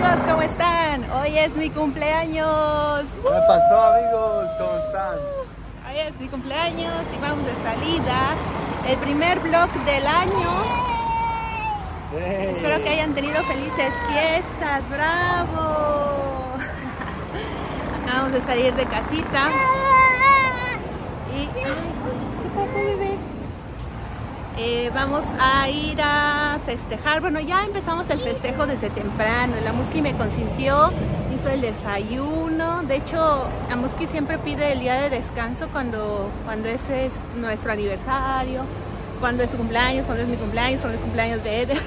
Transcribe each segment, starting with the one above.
amigos, ¿cómo están? Hoy es mi cumpleaños. ¿Qué pasó, amigos? ¿Cómo están? Hoy es mi cumpleaños y vamos de salida. El primer vlog del año. Hey. Espero que hayan tenido felices fiestas. ¡Bravo! Acabamos de salir de casita. Y... ¿qué pasó, bebé? Vamos a ir a festejar. Bueno, ya empezamos el festejo desde temprano. La Musqui me consintió, hizo el desayuno. De hecho, la Musqui siempre pide el día de descanso cuando ese es nuestro aniversario, cuando es su cumpleaños, cuando es mi cumpleaños, cuando es cumpleaños de Eder.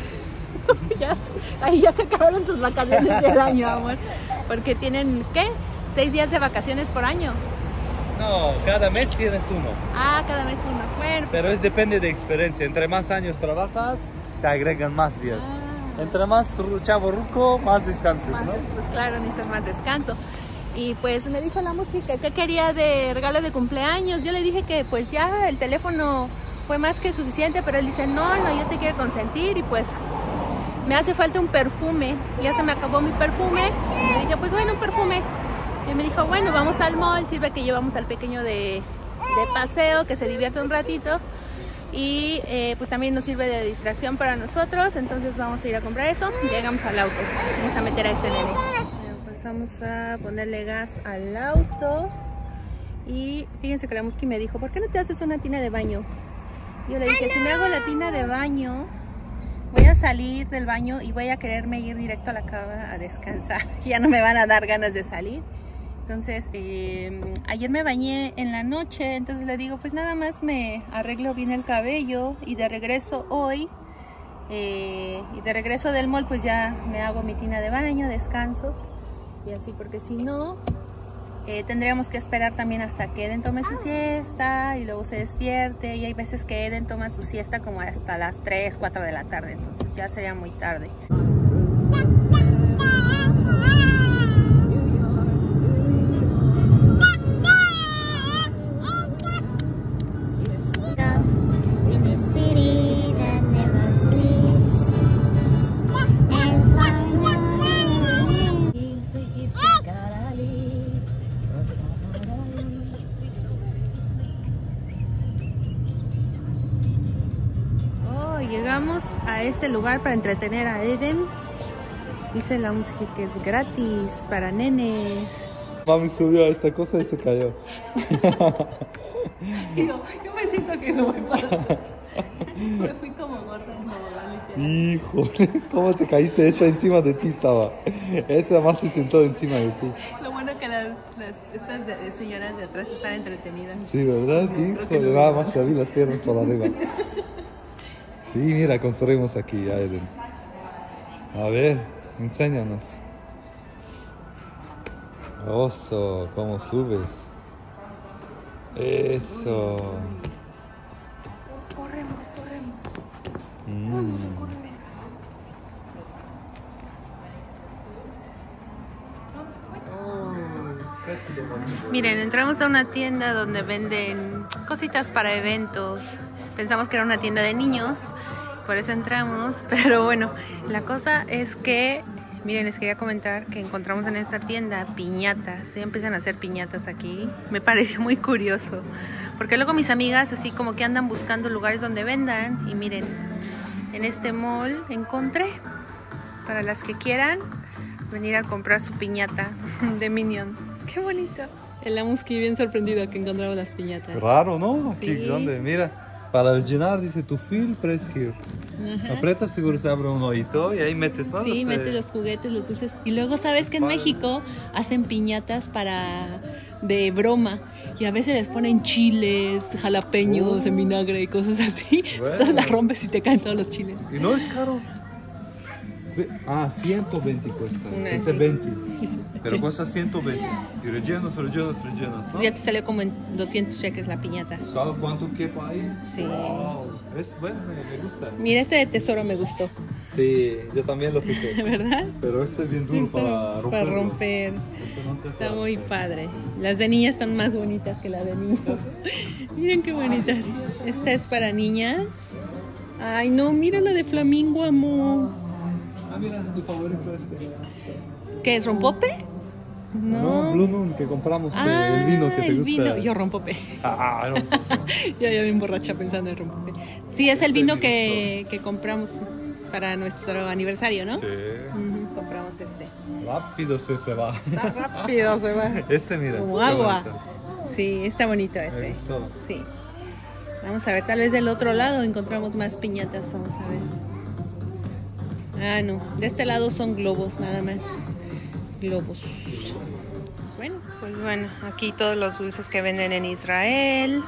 Ahí ya se acabaron tus vacaciones del año, amor. Porque tienen, ¿qué? 6 días de vacaciones por año. No, cada mes tienes uno. Ah, cada mes uno. Bueno, pues, Pero depende de experiencia. Entre más años trabajas, te agregan más días. Entre más chavo ruco, más descansos, más, ¿no? pues claro, necesitas más descanso. Y pues me dijo la música que quería de regalo de cumpleaños. Yo le dije que pues ya el teléfono fue más que suficiente, pero él dice, no, yo te quiero consentir y pues me hace falta un perfume. Ya se me acabó mi perfume. Y le dije, pues bueno, un perfume. Y me dijo, bueno, vamos al mall, sirve que llevamos al pequeño de paseo, que se divierte un ratito. Y pues también nos sirve de distracción para nosotros, entonces vamos a ir a comprar eso. Llegamos al auto, vamos a meter a este nene. Pues vamos a ponerle gas al auto. Y fíjense que la Musqui me dijo, ¿por qué no te haces una tina de baño? Yo le dije, si me hago la tina de baño, voy a salir del baño y voy a quererme ir directo a la cama a descansar. Ya no me van a dar ganas de salir. Entonces, ayer me bañé en la noche, entonces le digo, pues nada más me arreglo bien el cabello y de regreso hoy, y de regreso del mall, pues ya me hago mi tina de baño, descanso, y así, porque si no, tendríamos que esperar también hasta que Eden tome su siesta y luego se despierte, y hay veces que Eden toma su siesta como hasta las 3, 4 de la tarde, entonces ya sería muy tarde. Llegamos a este lugar para entretener a Eden. Dice la música que es gratis para nenes. Mami subió a esta cosa y se cayó. Digo, yo me siento que me voy para... Me fui como gorda, literal. Híjole, ¿cómo te caíste? Esa encima de ti estaba. Esa más se sentó encima de ti. Lo bueno que estas señoras de atrás están entretenidas. Sí, ¿verdad? Híjole, nada más que vi las piernas por arriba. Sí, mira, construimos aquí a Eden. A ver, enséñanos. Oso, ¿cómo subes? Eso. Corremos. Miren, entramos a una tienda donde venden cositas para eventos. Pensamos que era una tienda de niños, por eso entramos, pero bueno, la cosa es que, miren, les quería comentar que encontramos en esta tienda piñatas. Se empiezan a hacer piñatas aquí. Me pareció muy curioso, porque luego mis amigas así como que andan buscando lugares donde vendan, y miren, en este mall encontré, para las que quieran venir a comprar su piñata de Minion. ¡Qué bonito! La Musqui bien sorprendida que encontramos las piñatas. Raro, ¿no? Aquí Sí. grande, mira. Para llenar dice tu feel, press here. Aprietas, seguro se abre un hoyito y ahí metes, ¿no? Sí, metes los juguetes, los dulces. Y luego sabes que en México hacen piñatas de broma. Y a veces les ponen chiles, jalapeños en vinagre y cosas así. Bueno. Entonces las rompes y te caen todos los chiles. Y no es caro. 120 cuesta. Pensé sí. 20. Pero cuesta 120. Y rellenos, ¿no? Ya te salió como en 200 cheques la piñata. ¿Sabes cuánto quepa ahí? Sí. Wow. Es bueno, me gusta. Mira, este de tesoro me gustó. Sí, yo también lo piqué. ¿Verdad? Pero este es bien duro para romper. Para romper. Está muy padre. Las de niñas están más bonitas que las de niños. Miren qué bonitas. Esta es para niñas. Ay, no, mira la de flamingo, amor. Ah, mira, tu favorito este. ¿Qué es, rompope? No, Blue Moon, que compramos el vino que te el gusta. vino. Yo rompope. No. Ya me emborracha pensando en rompope. Sí, es el vino que compramos para nuestro aniversario, ¿no? Sí. Compramos este. Rápido se va. Está rápido, se va. Este, mira. Como agua. Sí, está bonito ese. Me gustó. Sí. Vamos a ver, tal vez del otro lado encontramos más piñatas. Vamos a ver. Ah, no. De este lado son globos, nada más. Globos. Pues bueno, aquí todos los dulces que venden en Israel.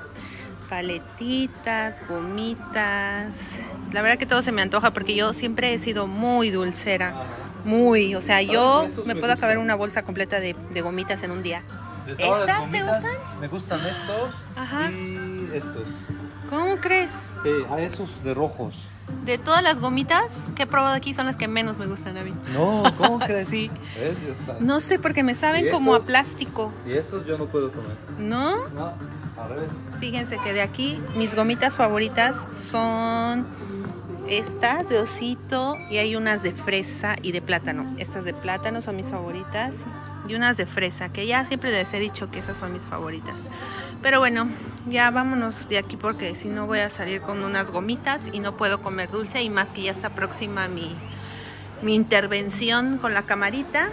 Paletitas, gomitas. La verdad que todo se me antoja porque yo siempre he sido muy dulcera. Muy, o sea, yo me puedo acabar una bolsa completa de gomitas en un día. De todas las ¿Estas te gomitas, gustan? Me gustan estos. Ajá. Y estos. ¿Cómo crees? Sí, hay esos de rojos. De todas las gomitas que he probado aquí son las que menos me gustan a mí. No, ¿cómo crees? Sí. ¿Ves? Ya está. No sé, porque me saben como a plástico. Y estos yo no puedo comer. ¿No? No, al revés. Fíjense que de aquí mis gomitas favoritas son estas de osito y hay unas de fresa y de plátano. Estas de plátano son mis favoritas y unas de fresa, que ya siempre les he dicho que esas son mis favoritas. Pero bueno, ya vámonos de aquí porque si no voy a salir con unas gomitas y no puedo comer dulce, y más que ya está próxima mi intervención con la camarita.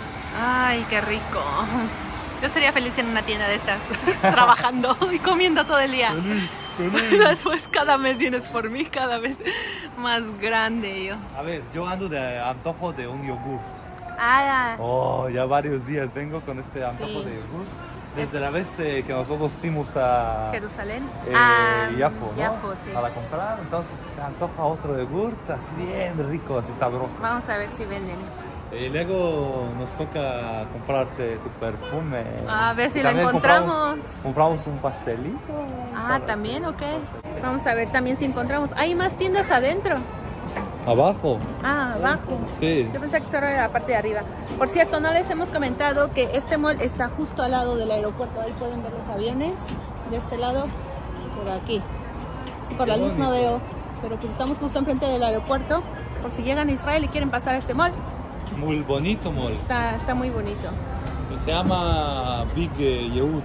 Ay, qué rico. Yo sería feliz en una tienda de estas, trabajando y comiendo todo el día. Feliz. Después cada mes vienes por mí, cada vez más grande yo. A ver, yo ando de antojo de un yogur. Ah, Oh, ya varios días vengo con este antojo de yogur. Desde la vez que nosotros fuimos a Jerusalén. Yafo, ¿no? Yafo, sí. Para comprar, entonces se antoja otro yogur, así bien rico, así sabroso. Vamos a ver si venden. Y luego nos toca comprarte tu perfume. A ver si Y lo también encontramos. Compramos un pastelito. También, ok. Vamos a ver también si encontramos. Hay más tiendas adentro. Abajo. Abajo. Sí. Yo pensé que solo era la parte de arriba. Por cierto, no les hemos comentado que este mall está justo al lado del aeropuerto. Ahí pueden ver los aviones. De este lado, por aquí. Es que por la luz no veo. Pero pues estamos justo enfrente del aeropuerto. Por si llegan a Israel y quieren pasar a este mall. Muy bonito mall. Está muy bonito. Se llama Big Yehud.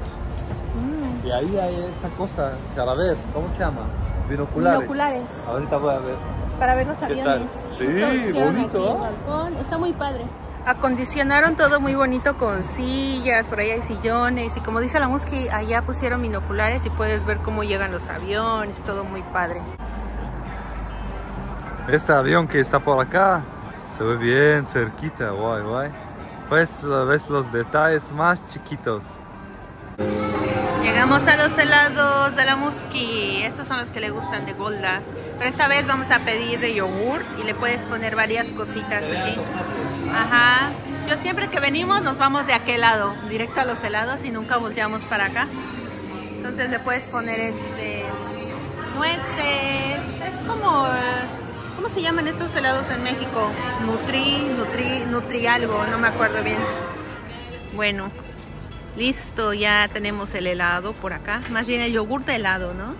Y ahí hay esta cosa, para ver, ¿cómo se llama? Binoculares. Binoculares. Ahorita voy a ver. Para ver los aviones. Sí, hicieron bonito. Aquí el balcón. Está muy padre. Acondicionaron todo muy bonito con sillas, por ahí hay sillones. Y como dice la Musky, allá pusieron binoculares y puedes ver cómo llegan los aviones. Todo muy padre. Este avión que está por acá se ve bien cerquita, guay, guay. Pues ves los detalles más chiquitos. Llegamos a los helados de la Musky. Estos son los que le gustan de Golda. Pero esta vez vamos a pedir de yogur y le puedes poner varias cositas aquí. Ajá. Yo siempre que venimos nos vamos de aquel lado, directo a los helados, y nunca volteamos para acá. Entonces le puedes poner nueces. Es como... ¿Cómo se llaman estos helados en México? Nutri algo, no me acuerdo bien. Bueno, listo, ya tenemos el helado por acá. Más bien el yogur de helado, ¿no?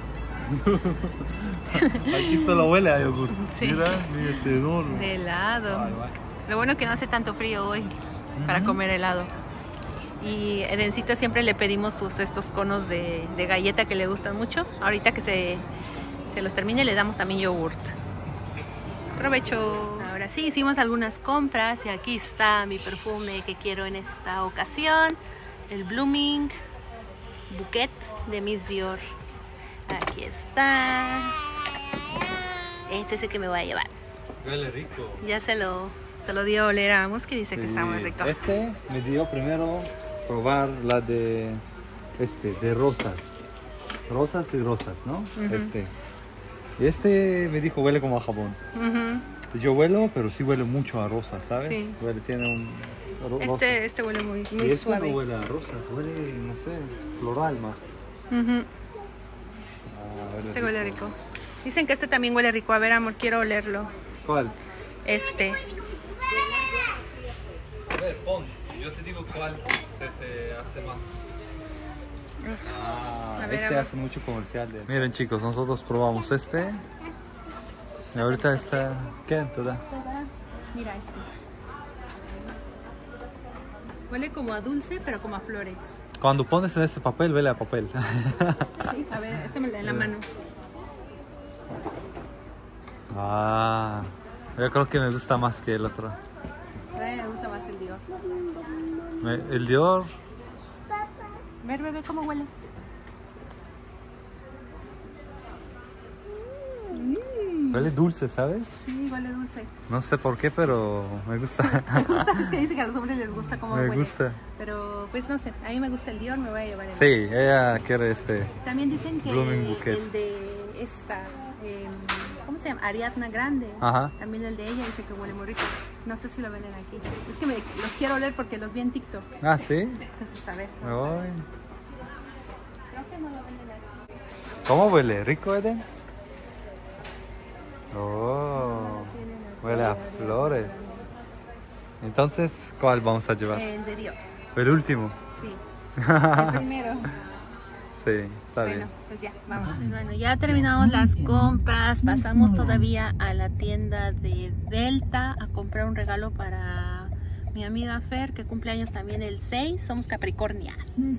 Aquí solo huele a yogur. Sí. Mira, es enorme. De helado. Ay, ay. Lo bueno que no hace tanto frío hoy para comer helado. Y Edencito siempre le pedimos estos conos de galleta que le gustan mucho. Ahorita que se los termine le damos también yogurt. Provecho. Ahora sí, hicimos algunas compras y aquí está mi perfume que quiero en esta ocasión. El Blooming Bouquet de Miss Dior. Aquí está. Este es el que me voy a llevar. Huele rico. Ya se lo dio a oler a Musky, dice que está muy rico. Este me dio primero probar la de rosas. Rosas y rosas, ¿no? Y este me dijo huele como a jabón. Yo huelo, pero sí huele mucho a rosas, ¿sabes? Sí. Tiene un este huele muy y suave. No huele a rosas, huele, no sé, floral más. Este huele rico. Dicen que este también huele rico. A ver, amor, quiero olerlo. ¿Cuál? Este. A ver, pon. Yo te digo cuál se te hace más. A ver, hace mucho comercial. Miren, chicos, nosotros probamos este. Y ahorita está... ¿Qué? ¿Toda? Mira este. Huele como a dulce, pero como a flores. Cuando pones en este papel, huele a papel. Sí, a ver, este me lo en la mano. Ah, yo creo que me gusta más que el otro. Me gusta más el Dior. El Dior. Ver, bebé, cómo huele. Huele dulce, ¿sabes? Sí, huele dulce. No sé por qué, pero me gusta. Me gusta, es que dice que a los hombres les gusta cómo huele. Me gusta. Pero, pues no sé, a mí me gusta el Dior, me voy a llevar el Sí, ella quiere este. También dicen que Blooming Bouquet. el de esta, ¿cómo se llama? Ariadna Grande. Ajá. También el de ella dice que huele muy rico. No sé si lo venden aquí. Es que los quiero oler porque los vi en TikTok. Ah, sí. Entonces, a ver. Me vamos a voy. ver. Creo que no lo venden aquí. ¿Cómo huele? ¿Rico, Eden? Oh, huele a flores. Entonces, ¿cuál vamos a llevar? El de Dior. El último. Sí. El primero. Sí, está Bueno, bien. pues ya, vamos. Bueno, ya terminamos las compras. Pasamos todavía a la tienda de Delta a comprar un regalo para mi amiga Fer, que cumple años también el 6. Somos Capricornias.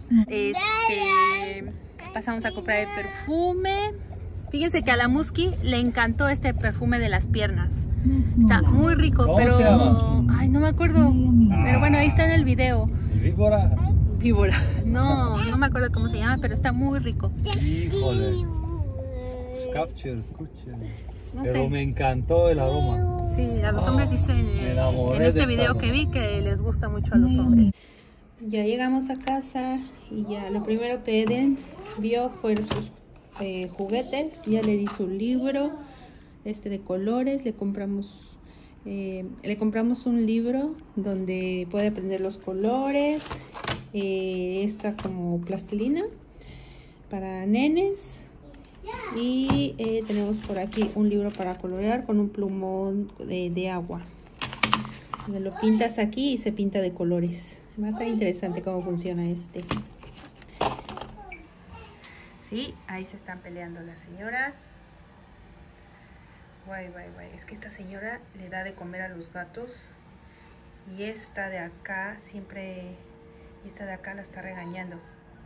Pasamos a comprar el perfume. Fíjense que a la Musky le encantó este perfume de las piernas. Está muy rico, ¿Cómo pero... se llama? Ay, no me acuerdo. Pero bueno, ahí está en el video. Víbora. Víbora. No me acuerdo cómo se llama, pero está muy rico. Híjole. Escuchen. No Pero sé. me encantó el aroma. Sí, a los hombres dicen me enamoré en este de video esta que vi que les gusta mucho a los hombres. Ya llegamos a casa y ya lo primero que Eden vio fueron sus juguetes. Ya le di su libro de colores. Le compramos un libro donde puede aprender los colores. Esta como plastilina para nenes. Y tenemos por aquí un libro para colorear con un plumón de agua. Lo pintas aquí y se pinta de colores. Va a ser interesante cómo funciona este. Sí, ahí se están peleando las señoras. Guay. Es que esta señora le da de comer a los gatos. Y esta de acá la está regañando.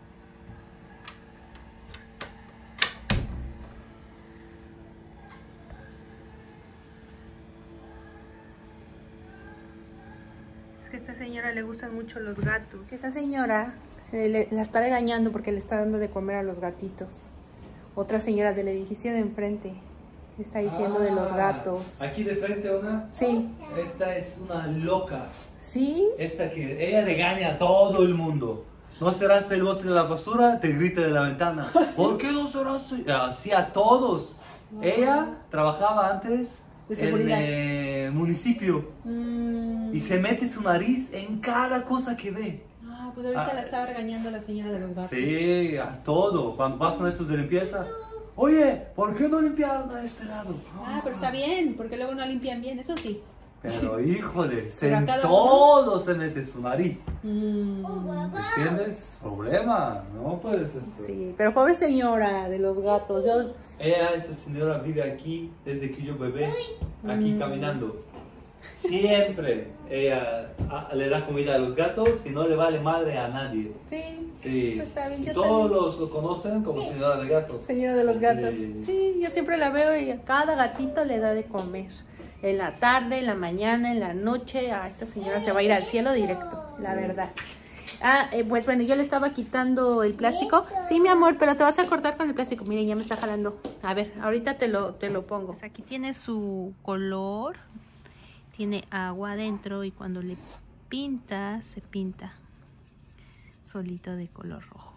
Que a esta señora le gustan mucho los gatos. Que esta señora la está regañando porque le está dando de comer a los gatitos. Otra señora del edificio de enfrente le está diciendo de los gatos. Aquí de frente una. Sí. Esta es una loca. ¿Sí? Esta que ella regaña a todo el mundo. No cerraste el bote de la basura, te grita de la ventana. ¿Por qué no cerraste? Así a todos. No. Ella trabajaba antes en el municipio y se mete su nariz en cada cosa que ve. Ah, pues ahorita la estaba regañando la señora de los gatos. Sí, a todo. Cuando pasan estos de limpieza. Oye, ¿por qué no limpiaron a este lado? Ah, pero está bien, porque luego no limpian bien, eso sí. Pero híjole, en todo se mete su nariz. ¿Entiendes? Problema, no puedes esto. Sí, pero pobre señora de los gatos. Esta señora vive aquí desde que yo bebé, aquí caminando. Siempre ella le da comida a los gatos y no le vale madre a nadie. Sí. Pues está bien, y todos lo conocen como señora de gatos. Señora de los gatos. Sí, yo siempre la veo y a cada gatito le da de comer. En la tarde, en la mañana, en la noche. Esta señora se va a ir al cielo directo, la verdad. Pues bueno, yo le estaba quitando el plástico. Sí, mi amor, pero te vas a cortar con el plástico. Miren, ya me está jalando. A ver, ahorita te lo pongo. Aquí tiene su color. Tiene agua adentro y cuando le pinta, se pinta solito de color rojo.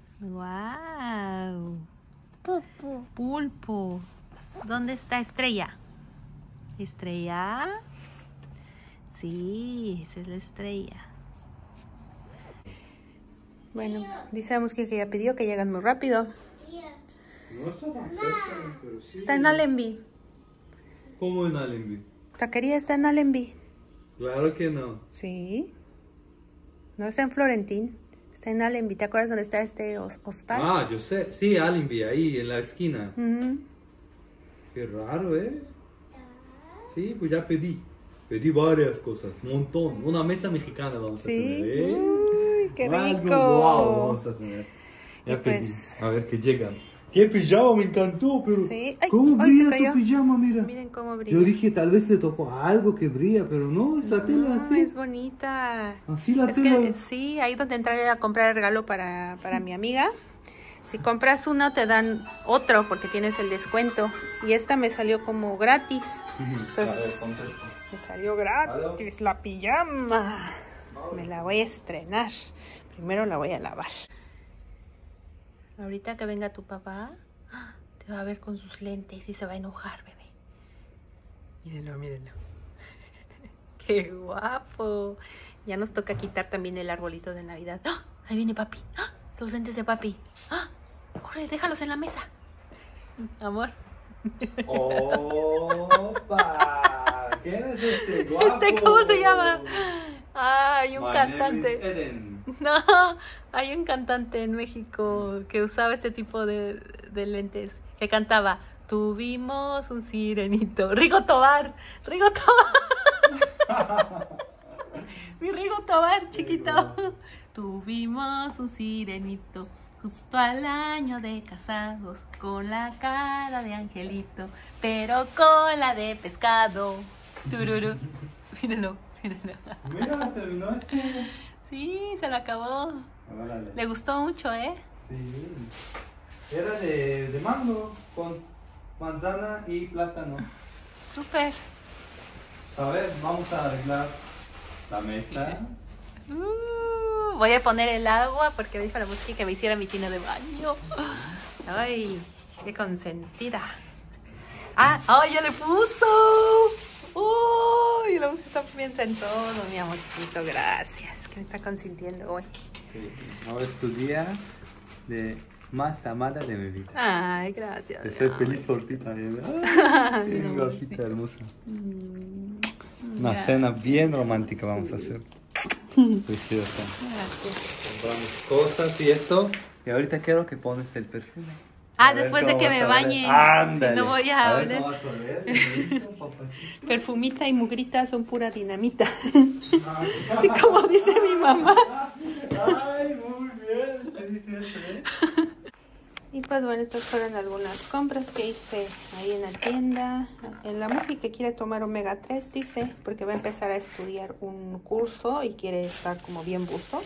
¡Wow! Pulpo. ¿Dónde está Estrella? ¿Estrella? Sí, esa es la estrella. Bueno, dice que ya pidió que llegan muy rápido. No está tan cerca, pero sí. Está en Allenby. ¿Cómo en Allenby? Taquería está en Allenby. Claro que no. Sí. No está en Florentín. Está en Allenby. ¿Te acuerdas dónde está este hostal? Ah, yo sé. Sí, Allenby, ahí en la esquina. Qué raro, ¿eh? Sí, pues ya pedí. Pedí varias cosas, un montón. Una mesa mexicana vamos a tener, ¿eh? Uy, qué rico. Algo guau vamos a tener. Ya pedí. Pues... A ver qué llegan. ¡Qué pijama! Me encantó, pero... Sí. Ay, ¿Cómo ay, se brilla cayó. tu pijama? Mira. Miren cómo brilla. Yo dije, tal vez le tocó algo que brilla, pero no, es la tela así. Es bonita. Así la Es tela. que sí, ahí donde entré a comprar el regalo para mi amiga. Si compras uno te dan otro porque tienes el descuento. Y esta me salió como gratis. Entonces me salió gratis la pijama. Me la voy a estrenar. Primero la voy a lavar. Ahorita que venga tu papá, te va a ver con sus lentes y se va a enojar, bebé. Mírenlo, mírenlo. ¡Qué guapo! Ya nos toca quitar también el arbolito de Navidad. ¡Ah! Ahí viene papi. ¡Ah! Los lentes de papi. ¡Ah! Corre, déjalos en la mesa. Amor. ¡Opa! ¿Quién es este guapo? ¿Cómo se llama? Ah, hay un My cantante. name is Eden. No, hay un cantante en México que usaba este tipo de lentes. Que cantaba, tuvimos un sirenito. Rigo Tobar. Rigo Tobar. Mi Rigo Tobar, chiquito. Tuvimos un sirenito. Justo al año de casados, con la cara de angelito, pero cola de pescado. Tururú. Mírenlo, mírenlo. Mira, terminó este. Sí, se lo acabó. Órale. Le gustó mucho, ¿eh? Sí. Era de mango con manzana y plátano. Súper. A ver, vamos a arreglar la mesa. Voy a poner el agua porque me dijo la música que me hiciera mi tina de baño. Ay, qué consentida. Ah, ¡ay, ya le puso! ¡Uy! La música piensa en todo, mi amorcito. Gracias, que me está consintiendo hoy. Sí. Ahora es tu día de más amada de mi vida. Ay, gracias. De ser feliz por ti también. Ay, Qué mi guapita, amorcito. hermosa. Una cena bien romántica vamos a hacer. Preciosa. Gracias. Compramos cosas y esto. Y ahorita quiero que pones el perfume. Ah, A ver después de cómo que vas me a bañe. oler. Ándale. Si no voy a ver oler. cómo vas a oler. Listo, papachito. Perfumita y mugrita son pura dinamita. Así como dice mi mamá. Ay, muy bien. Felicidades. Y pues bueno, estas fueron algunas compras que hice ahí en la tienda. La Muji que quiere tomar omega 3, dice, porque va a empezar a estudiar un curso y quiere estar como bien buzo.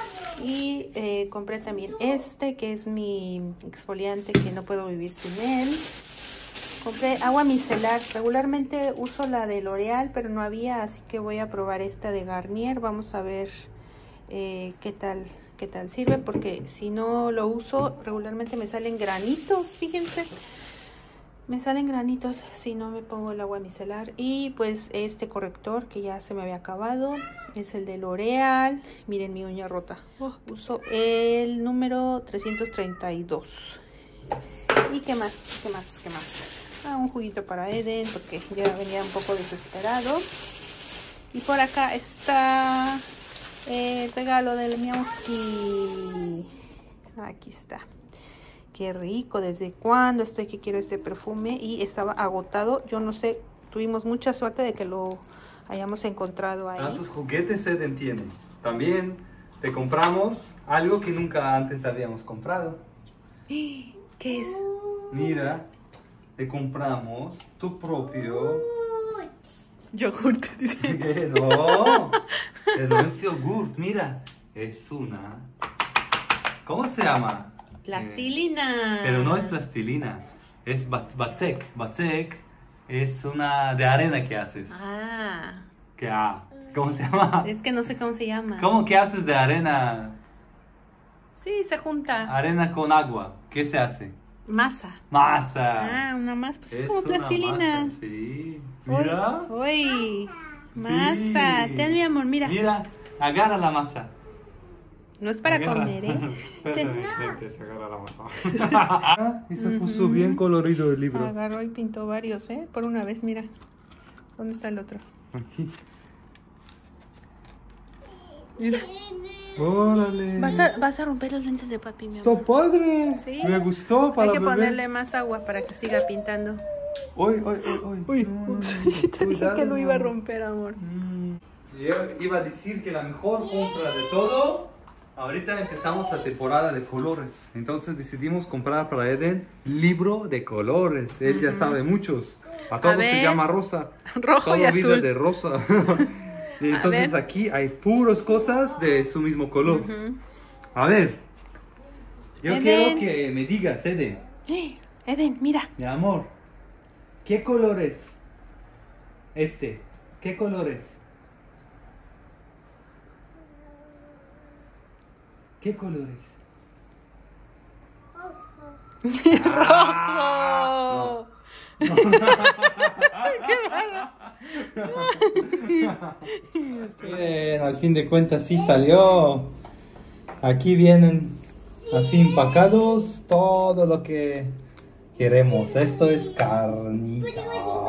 Y compré también este, que es mi exfoliante, que no puedo vivir sin él. Compré agua micelar. Regularmente uso la de L'Oreal, pero no había, así que voy a probar esta de Garnier. Vamos a ver qué tal sirve, porque si no lo uso, regularmente me salen granitos, fíjense. Me salen granitos si no me pongo el agua micelar. Y pues este corrector que ya se me había acabado es el de L'Oreal. Miren mi uña rota. Uso el número 332. ¿Y qué más? ¿Qué más? ¿Qué más? Ah, un juguito para Eden porque ya venía un poco desesperado. Y por acá está el regalo del Miauski. Aquí está. Qué rico, ¿desde cuándo estoy que quiero este perfume? Y estaba agotado, yo no sé, tuvimos mucha suerte de que lo hayamos encontrado ahí. Tantos juguetes se entienden. También te compramos algo que nunca antes habíamos comprado. ¿Qué es? Mira, te compramos tu propio... Yogurt, dice. ¿Qué? No, no es yogurt, mira, es una... ¿Cómo se llama? Plastilina. Pero no es plastilina, es batzek. Batzek es una de arena que haces. Ah, ¿Cómo se llama? es que no sé cómo se llama. ¿Cómo que haces de arena? Sí, se junta. Arena con agua. ¿Qué se hace? Masa. Masa. Ah, una masa, pues es como una plastilina. masa, sí. Mira. Uy, masa. Sí. Ten, mi amor, mira. Mira, agarra la masa. No es para Agarra. comer, ¿eh? Ten. Se agarra la masa. Y se puso bien colorido el libro. Agarró y pintó varios, ¿eh? Por una vez, mira. ¿Dónde está el otro? Aquí. Mira. Órale. Vas a romper los lentes de papi, mi amor. Está padre. Sí. Me gustó para Hay que beber. ponerle más agua para que siga pintando. Uy, uy, uy, uy. Uy, No, no, ups, no, te dije cuidado, que lo iba a no. romper, amor. Yo iba a decir que la mejor compra de todo. Ahorita empezamos la temporada de colores. Entonces decidimos comprar para Eden libro de colores. Él ya sabe muchos. A todos se ver. llama rosa. Rojo y Todo vida azul. de rosa. Y entonces ver. aquí hay puras cosas de su mismo color. A ver. Yo Eden. quiero que me digas, Eden. Eden, mira. Mi amor. ¿Qué color es? ¿Qué color es? ¿Qué color es? ¡Rojo! Bien, al fin de cuentas sí salió. Aquí vienen así empacados todo lo que queremos. Esto es carnitas.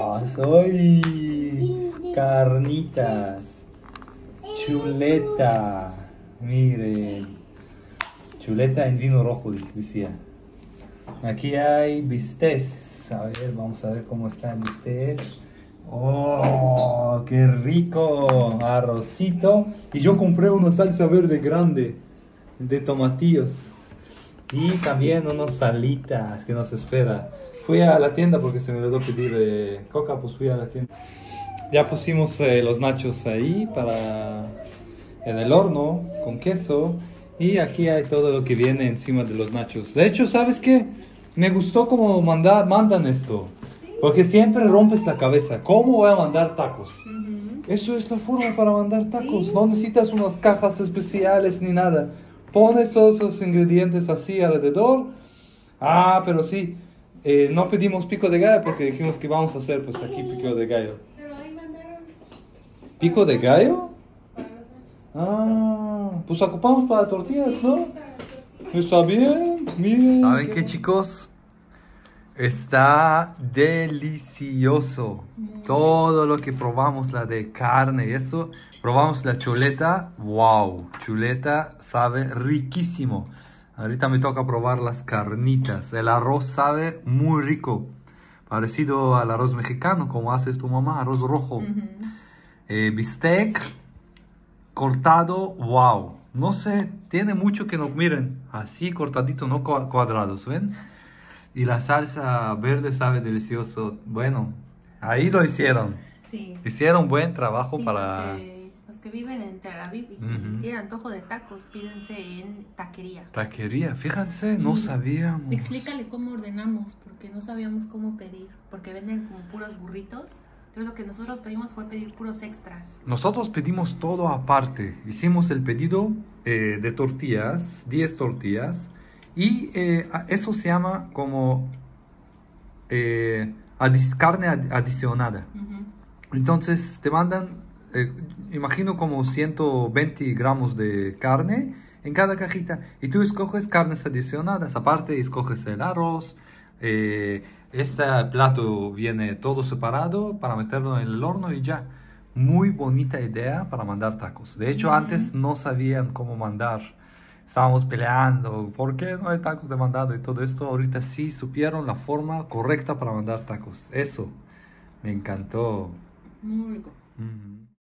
¡Ay! Carnitas. Chuleta. Miren. Chuleta en vino rojo, decía. Aquí hay bistecs. A ver, vamos a ver cómo está el bistec. ¡Oh! ¡Qué rico! Arrocito. Y yo compré una salsa verde grande de tomatillos. Y también unas salitas que nos espera. Fui a la tienda porque se me olvidó pedir coca, pues fui a la tienda. Ya pusimos los nachos ahí en el horno con queso. Y aquí hay todo lo que viene encima de los nachos. De hecho, ¿sabes qué? Me gustó cómo mandan esto. Porque siempre rompes la cabeza. ¿Cómo voy a mandar tacos? Eso es la forma para mandar tacos. No necesitas unas cajas especiales ni nada. Pones todos esos ingredientes así alrededor. Ah, pero sí. No pedimos pico de gallo porque dijimos que íbamos a hacer pues aquí pico de gallo. Pero ahí mandaron. ¿Pico de gallo? Ah, pues ocupamos para tortillas, ¿no? Está bien, miren. ¿Saben qué, chicos? Está delicioso. Todo lo que probamos, la de carne y eso. Probamos la chuleta. ¡Wow! Chuleta sabe riquísimo. Ahorita me toca probar las carnitas. El arroz sabe muy rico. Parecido al arroz mexicano, como haces tu mamá, arroz rojo. Bistec cortado. ¡Wow! No sé, tiene mucho que no... Miren, así cortadito, no cuadrados, ¿ven? Y la salsa verde sabe delicioso. Bueno, ahí lo hicieron. Sí. Hicieron buen trabajo Sí, para... los que viven en Tel Aviv y tienen antojo de tacos, pídense en taquería. Taquería, fíjense, no sabíamos. Explícale cómo ordenamos, porque no sabíamos cómo pedir, porque venden como puros burritos. Entonces lo que nosotros pedimos fue pedir puros extras. Nosotros pedimos todo aparte. Hicimos el pedido de tortillas, 10 tortillas. Y eso se llama como carne adicionada. Entonces te mandan, imagino como 120 gramos de carne en cada cajita. Y tú escoges carnes adicionadas. Aparte escoges el arroz. Este plato viene todo separado para meterlo en el horno y ya. Muy bonita idea para mandar tacos. De hecho, antes no sabían cómo mandar. Estábamos peleando, ¿por qué no hay tacos de mandado y todo esto? Ahorita sí supieron la forma correcta para mandar tacos. Eso me encantó. Muy rico.